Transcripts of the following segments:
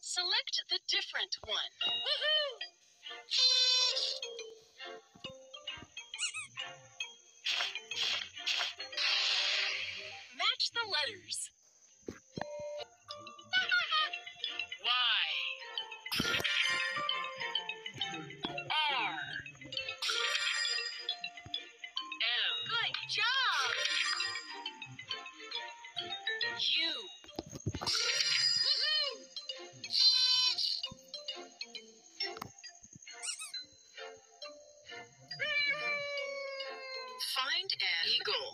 Select the different one. Woohoo! Match the letters. Y, R, M. Good job! U. Woohoo! Find an eagle.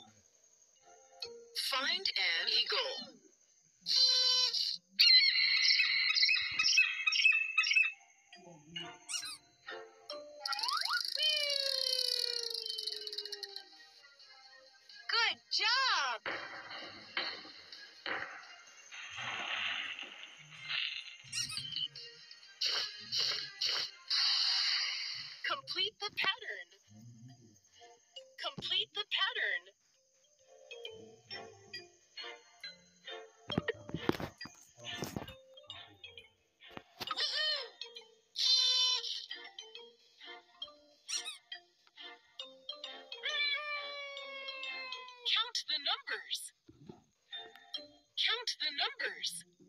Find an eagle. Good job! Complete the pattern. Complete the pattern. Count the numbers. Count the numbers.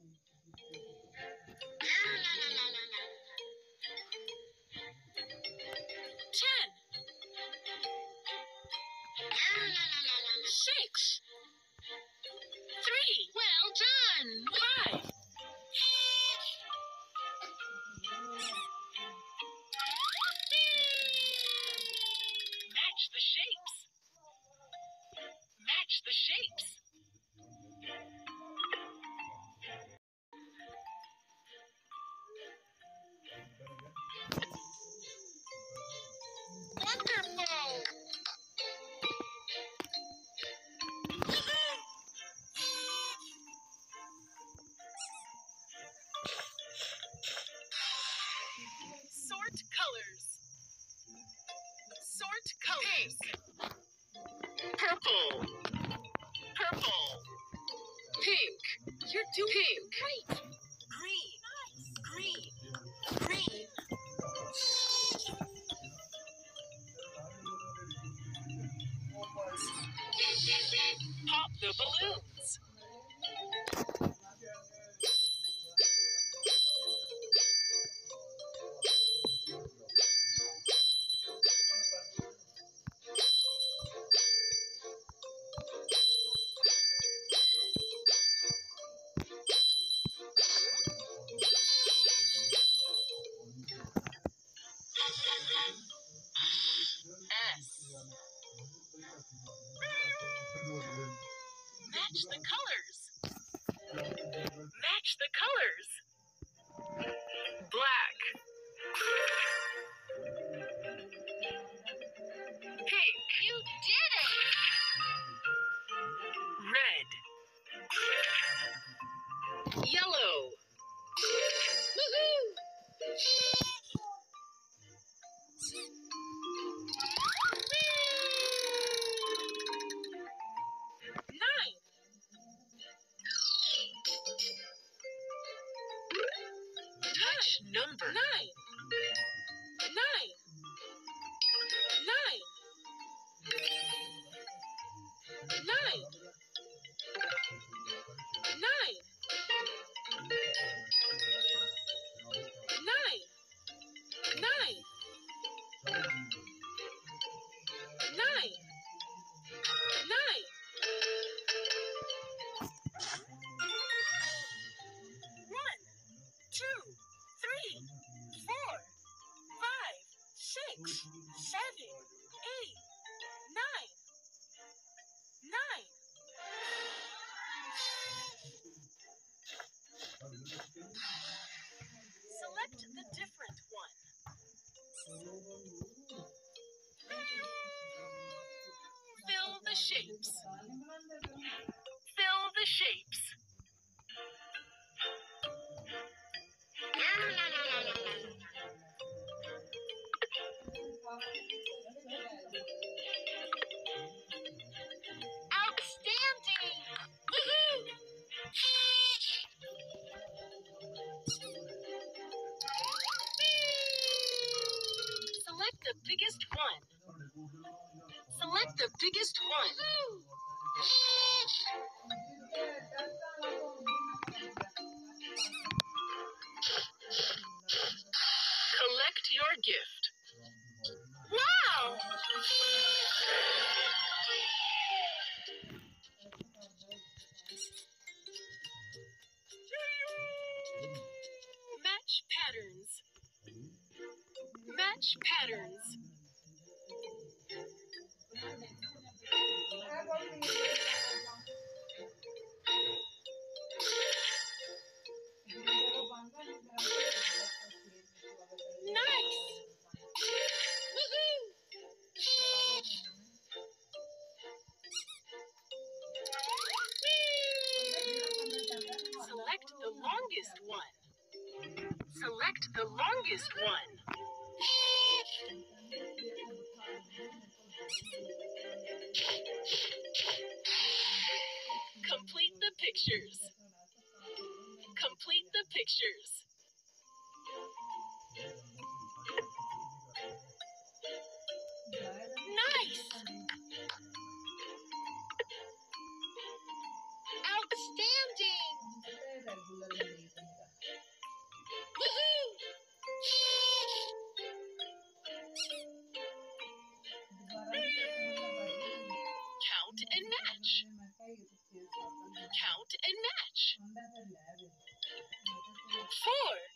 10. 6. 3. Well done. 5. Match the shapes. Match the shapes. Wonderful! Sort colors. Sort colors. Pink. Purple. Purple. Pink. You're doing pink. Great. Green. Nice. Green. Green. Pop the balloons. S. Match the colors. Match the colors. Black. Pink. You did it! Red. Yellow. Woohoo! 9. Touch number 9. 9. 9. 9. 9. 9. 9. 9. 9. 1, 2, 3, 4, 5, 6, 7, 8, 9. 9. Select the different one. Fill the shapes. Fill the shapes. Outstanding! Woohoo! biggest one. Collect your gift. Wow! Match patterns. Match patterns. Nice! Woohoo! Select the longest one. Select the longest one. Complete the pictures. Complete the pictures. Nice! Outstanding! Woohoo! Count and match. Count and match. 4